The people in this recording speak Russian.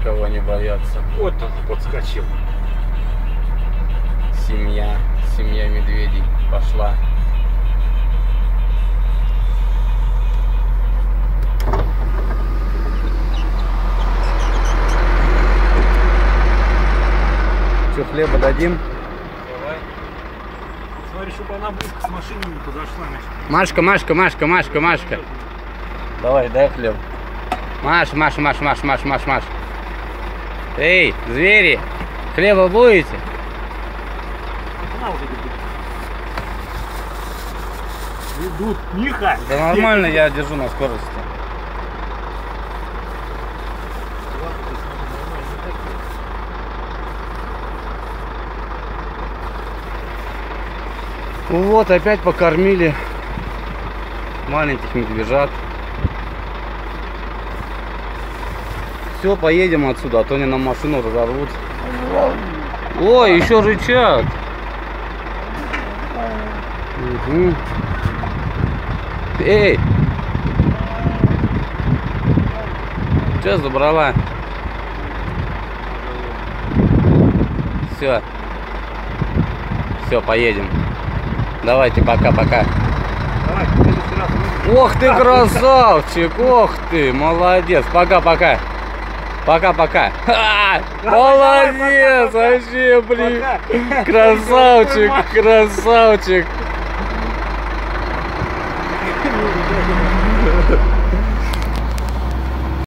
никого не боятся. Вот он подскочил. Семья медведей пошла. Что, хлеба дадим? Давай. Смотри, чтобы она близко с машиной не подошла. Машка. Давай, дай хлеб. Маша. Эй, звери, хлеба будете? Она вот идут. Тихо. Да нормально, я держу на скорости. Вот, опять покормили маленьких медвежат. Все, поедем отсюда, а то они нам машину разорвут. Ой, еще рычат. Угу. Эй! Че забрала? Все, поедем. Давайте, пока-пока. Давай, в следующий раз. Ох ты, красавчик! Ох ты, молодец! Пока-пока! Пока-пока! Молодец! Вообще, блин! Красавчик!